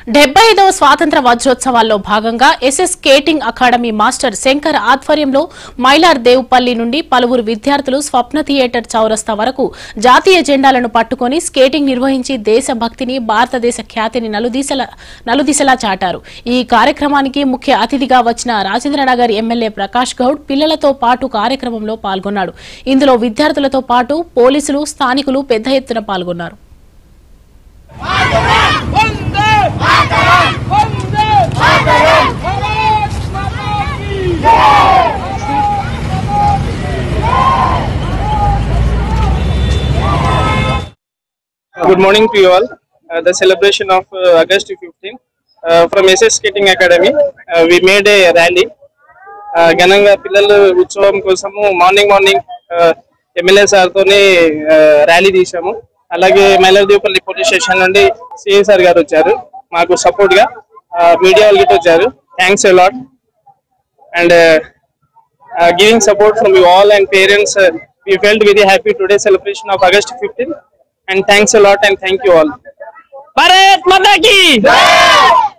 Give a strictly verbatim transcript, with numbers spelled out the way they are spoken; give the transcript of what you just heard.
డెబ్బై ఐదవ స్వాతంత్ర వజ్రోత్సవాల్లో భాగంగా S S skating academy master Shankar ఆధ్వర్యంలో మైలార్ దేవుపల్లి నుండి పలువురు విద్యార్థులు స్వప్న థియేటర్ చౌరస్తా వరకు జాతీయ జెండాలను పట్టుకుని స్కేటింగ్ నిర్వహించి దేశభక్తిని భారతదేశ ఖ్యాతిని నలుదిశలా నలుదిశలా చాటారు. ఈ కార్యక్రమానికి ముఖ్య అతిథిగా వచ్చిన రాజేంద్ర నగర్ ఎమ్మెల్యే ప్రకాష్ గౌడ్ పిల్లలతో పాటు కార్యక్రమంలో పాల్గొన్నాడు. ఇందులో విద్యార్థులతో పాటు పోలీసులు, స్థానికులు పెద్ద ఎత్తున పాల్గొన్నారు. Good morning to you all. Uh, the celebration of uh, August fifteenth uh, from S S Skating Academy. Uh, we made a rally. Gananga Pillalu Utsavam kosamu morning morning M L A sir tone rally తీసాము. అలాగే Mylardevpally police station నుండి CI sir గారు వచ్చారు మాకు support గా. Media వాళ్ళు గిట్ట వచ్చారు. Thanks a lot and giving support from you all and parents. We felt very happy today celebration of August fifteenth and thanks a lot and thank you all. Bharat Mata ki Jai!